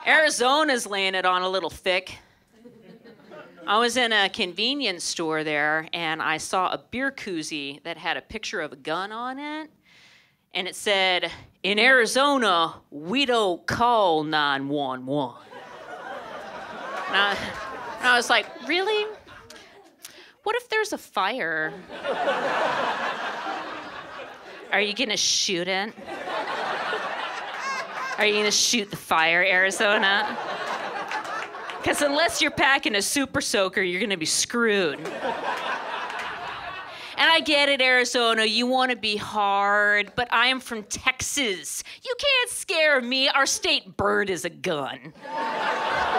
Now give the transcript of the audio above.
Arizona's laying it on a little thick. I was in a convenience store there, and I saw a beer koozie that had a picture of a gun on it, and it said, "In Arizona, we don't call 911." And I was like, really? What if there's a fire? Are you gonna shoot it? Are you gonna shoot the fire, Arizona? Because unless you're packing a super soaker, you're gonna be screwed. And I get it, Arizona, you wanna be hard, but I am from Texas. You can't scare me. Our state bird is a gun.